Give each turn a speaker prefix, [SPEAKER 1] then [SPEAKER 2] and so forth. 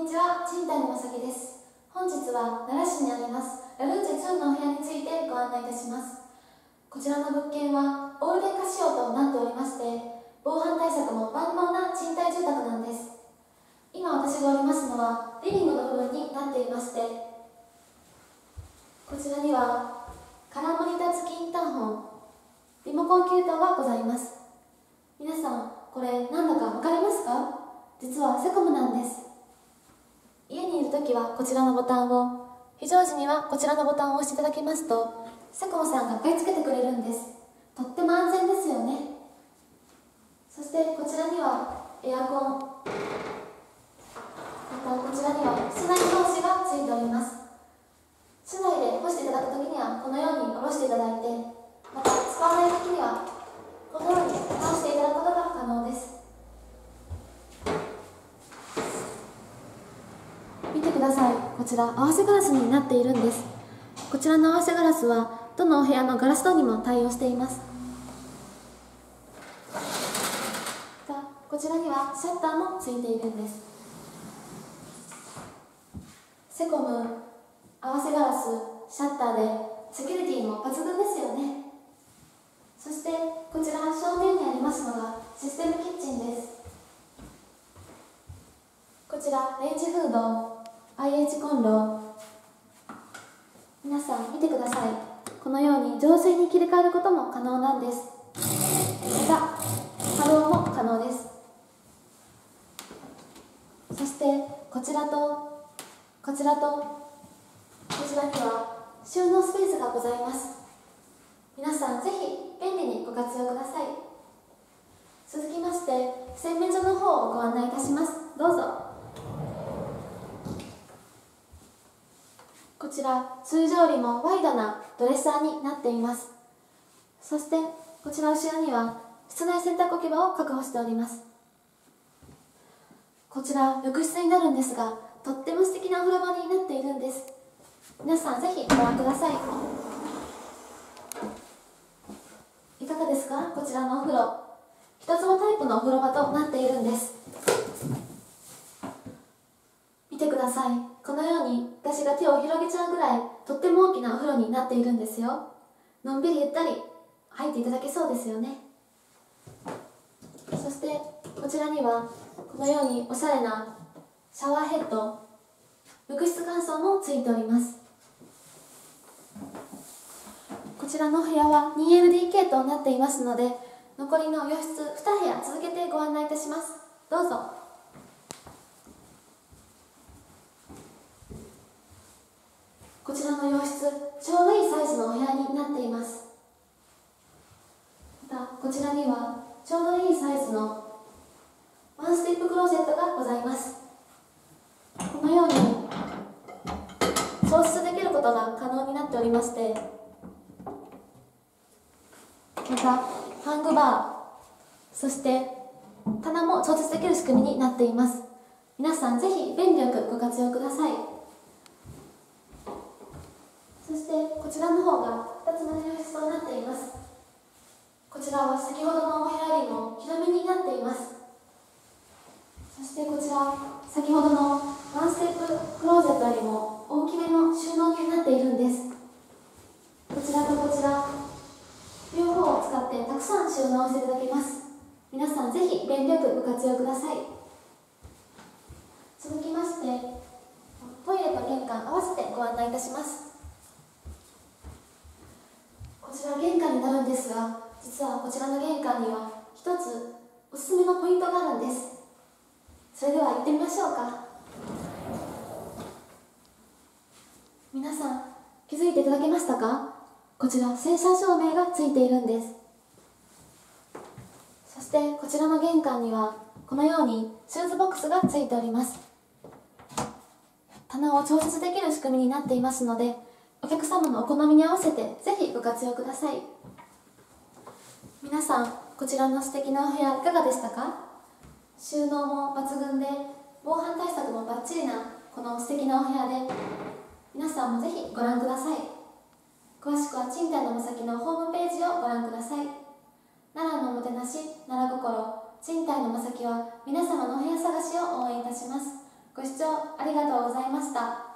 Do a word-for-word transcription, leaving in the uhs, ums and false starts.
[SPEAKER 1] んにちは、賃貸のまさきです。本日は奈良市にありますラルーチェツーのお部屋についてご案内いたします。こちらの物件はオール電化仕様となっておりまして、防犯対策も万能な賃貸住宅なんです。今私がおりますのはリビングの部分になっていまして、こちらにはカラーモニター付きインターホン、リモコン給湯がございます。皆さん、これ何だか分かりますか？実はセコムなんです。家にいるときはこちらのボタンを、非常時にはこちらのボタンを押していただきますと、セコムさんが買い付けてくれるんです。とっても安全ですよね。そしてこちらにはエアコン、またこちらには室内干しがついております。室内で干していただくときにはこのように下ろしていただいて、また使わないときにはこのように倒していただくことが可能です。見てください。こちら合わせガラスになっているんです。こちらの合わせガラスはどのお部屋のガラス戸にも対応しています。またこちらにはシャッターもついているんです。セコム合わせガラスシャッターでセキュリティも抜群ですよね。そしてこちら正面にありますのがシステムキッチンです。こちらレンジフード、アイエイチ コンロ、皆さん見てください。このように浄水に切り替えることも可能なんです。また稼働も可能です。そしてこちらとこちらとこちらには収納スペースがございます。皆さんぜひ便利にご活用ください。続きまして洗面所の方をご案内いたします。どうぞ。こちら通常よりもワイドなドレッサーになっています。そしてこちら後ろには室内洗濯置き場を確保しております。こちら浴室になるんですが、とっても素敵なお風呂場になっているんです。皆さんぜひご覧ください。いかがですか？こちらのお風呂、一つもタイプのお風呂場となっているんです。見てください。このように私が手を広げちゃうぐらいとっても大きなお風呂になっているんですよ。のんびりゆったり入っていただけそうですよね。そしてこちらにはこのようにおしゃれなシャワーヘッド、浴室乾燥もついております。こちらのお部屋は ツーエルディーケー となっていますので、残りの洋室に部屋続けてご案内いたします。どうぞ。こちらの洋室、ちょうどいいサイズのお部屋になっています。またこちらにはちょうどいいサイズのワンステップクローゼットがございます。このように調節できることが可能になっておりまして、またハングバー、そして棚も調節できる仕組みになっています。皆さんぜひ便利よくご活用ください。そしてこちらの方がふたつの洋室となっています。こちらは先ほどのお部屋よりも広めになっています。そしてこちら先ほどのワンステップクローゼットよりも大きめの収納になっているんです。こちらとこちら両方を使ってたくさん収納していただけます。皆さんぜひ便利よくご活用ください。続きましてトイレと玄関合わせてご案内いたします。こちら玄関になるんですが、実はこちらの玄関には一つおすすめのポイントがあるんです。それでは行ってみましょうか。皆さん気づいていただけましたか？こちら洗車照明がついているんです。そしてこちらの玄関にはこのようにシューズボックスがついております。棚を調節できる仕組みになっていますので、お客様のお好みに合わせてぜひご活用ください。皆さんこちらの素敵なお部屋いかがでしたか？収納も抜群で防犯対策もバッチリなこの素敵なお部屋で、皆さんもぜひご覧ください。詳しくは賃貸のまさきのホームページをご覧ください。奈良のおもてなし、奈良心、賃貸のまさきは皆様のお部屋探しを応援いたします。ごご視聴ありがとうございました。